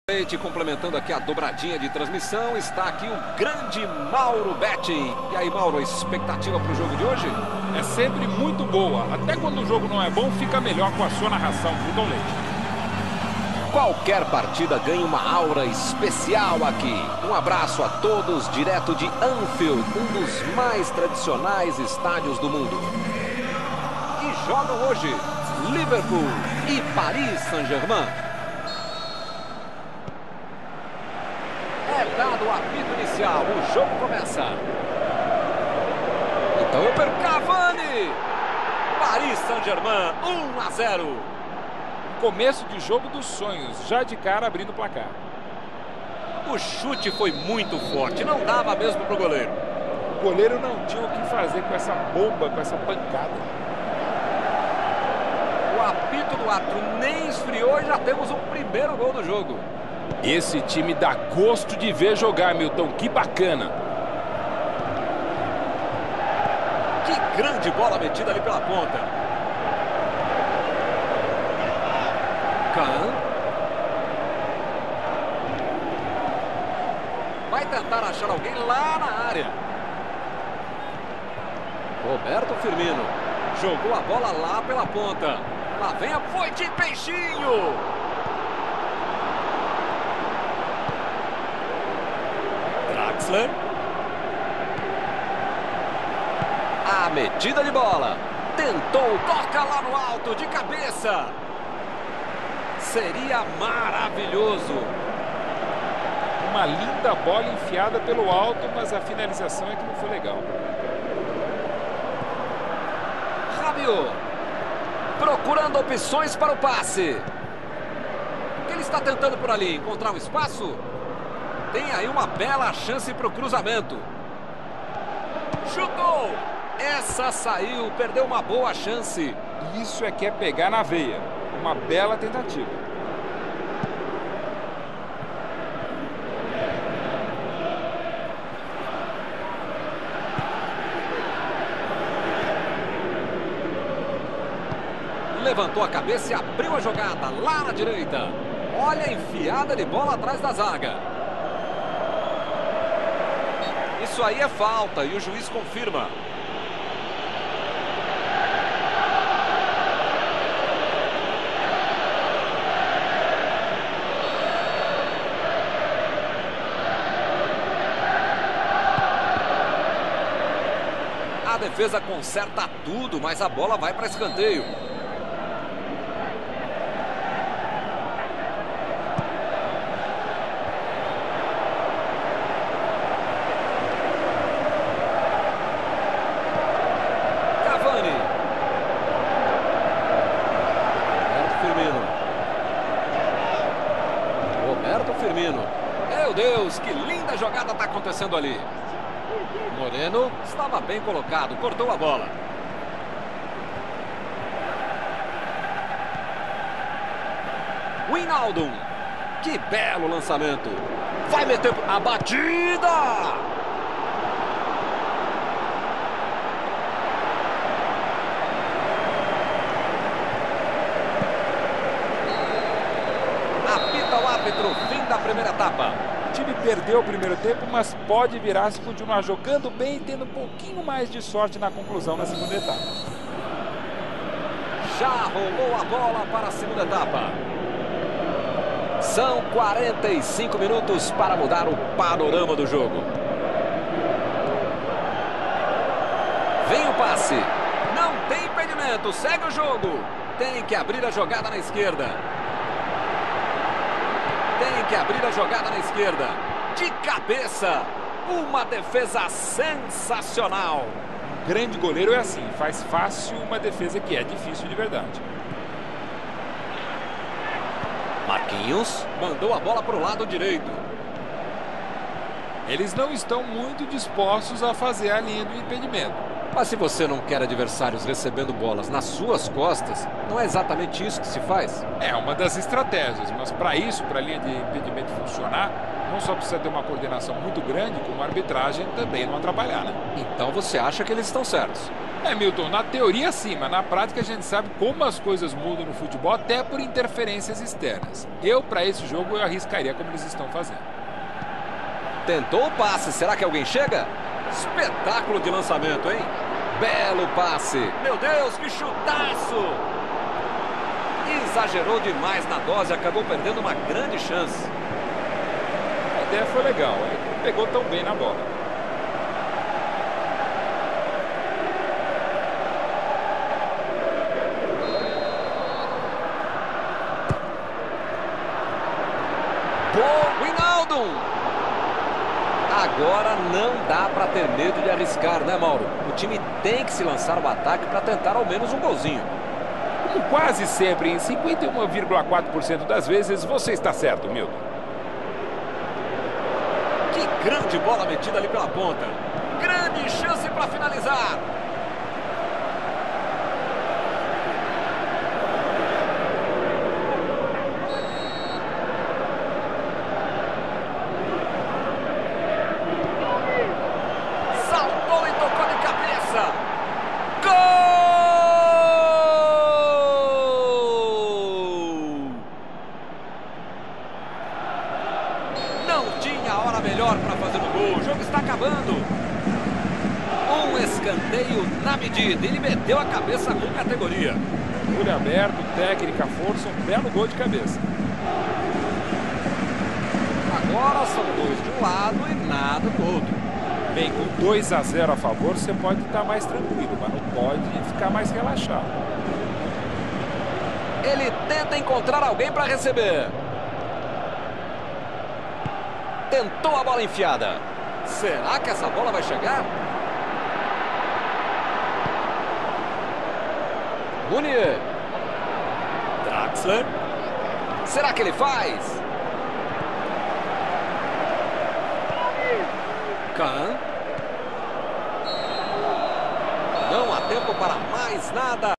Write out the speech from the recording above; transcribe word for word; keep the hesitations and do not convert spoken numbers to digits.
Complementando aqui a dobradinha de transmissão, está aqui o grande Mauro Betti. E aí, Mauro, a expectativa para o jogo de hoje? É sempre muito boa. Até quando o jogo não é bom, fica melhor com a sua narração, Vitor Leite. Qualquer partida ganha uma aura especial aqui. Um abraço a todos, direto de Anfield, um dos mais tradicionais estádios do mundo. E jogam hoje Liverpool e Paris Saint-Germain. É dado o apito inicial, o jogo começa. Então eu perco Cavani. Paris Saint-Germain, um a zero. Começo de jogo dos sonhos, já de cara abrindo o placar. O chute foi muito forte, não dava mesmo pro goleiro. O goleiro não tinha o que fazer com essa bomba, com essa pancada. O apito do árbitro nem esfriou e já temos o primeiro gol do jogo. Esse time dá gosto de ver jogar, Milton. Que bacana. Que grande bola metida ali pela ponta. Kahn. Vai tentar achar alguém lá na área. Roberto Firmino. Jogou a bola lá pela ponta. Lá vem a... Foi de peixinho. A metida de bola. Tentou, toca lá no alto, de cabeça. Seria maravilhoso. Uma linda bola enfiada pelo alto, mas a finalização é que não foi legal. Rabiot. Procurando opções para o passe. O que ele está tentando por ali? Encontrar um espaço? Tem aí uma bela chance para o cruzamento. Chutou! Essa saiu, perdeu uma boa chance. Isso é que é pegar na veia. Uma bela tentativa. Levantou a cabeça e abriu a jogada lá na direita. Olha a enfiada de bola atrás da zaga. Isso aí é falta e o juiz confirma. A defesa conserta tudo, mas a bola vai para escanteio. Firmino. Meu Deus, que linda jogada está acontecendo ali. Moreno estava bem colocado, cortou a bola. Wijnaldum. Que belo lançamento. Vai meter a batida. Fim da primeira etapa. O time perdeu o primeiro tempo, mas pode virar se continuar jogando bem e tendo um pouquinho mais de sorte na conclusão na segunda etapa. Já rolou a bola para a segunda etapa. São quarenta e cinco minutos para mudar o panorama do jogo. Vem o passe. Não tem impedimento, segue o jogo. Tem que abrir a jogada na esquerda. Tem que abrir a jogada na esquerda. De cabeça. Uma defesa sensacional. Um grande goleiro é assim. Faz fácil uma defesa que é difícil de verdade. Marquinhos mandou a bola para o lado direito. Eles não estão muito dispostos a fazer a linha do impedimento. Mas se você não quer adversários recebendo bolas nas suas costas, não é exatamente isso que se faz? É uma das estratégias, mas para isso, para a linha de impedimento funcionar, não só precisa ter uma coordenação muito grande, como a arbitragem também não atrapalhar, né? Então você acha que eles estão certos? É, Milton, na teoria sim, mas na prática a gente sabe como as coisas mudam no futebol, até por interferências externas. Eu, para esse jogo, eu arriscaria como eles estão fazendo. Tentou o passe, será que alguém chega? Espetáculo de lançamento, hein? Belo passe. Meu Deus, que chutaço! Exagerou demais na dose, acabou perdendo uma grande chance. A ideia foi legal, ele não pegou tão bem na bola. Bom, Wijnaldum! Agora não dá para ter medo de arriscar, né, Mauro? O time tem que se lançar ao ataque para tentar ao menos um golzinho. Como quase sempre, em cinquenta e um vírgula quatro por cento das vezes, você está certo, Milton. Que grande bola metida ali pela ponta. Grande chance para finalizar. Saltou e tocou de cabeça. Gol! Não tinha hora melhor para fazer o gol. O jogo está acabando. Um escanteio na medida. Ele meteu a cabeça com categoria. Olho aberto, técnica, força, um belo gol de cabeça. Agora são dois de um lado e nada do outro. Bem, com dois a zero a favor, você pode estar mais tranquilo, mas não pode ficar mais relaxado. Ele tenta encontrar alguém para receber. Tentou a bola enfiada. Será que essa bola vai chegar? Munier. Draxler. Será que ele faz? Kahn. Não há tempo para mais nada.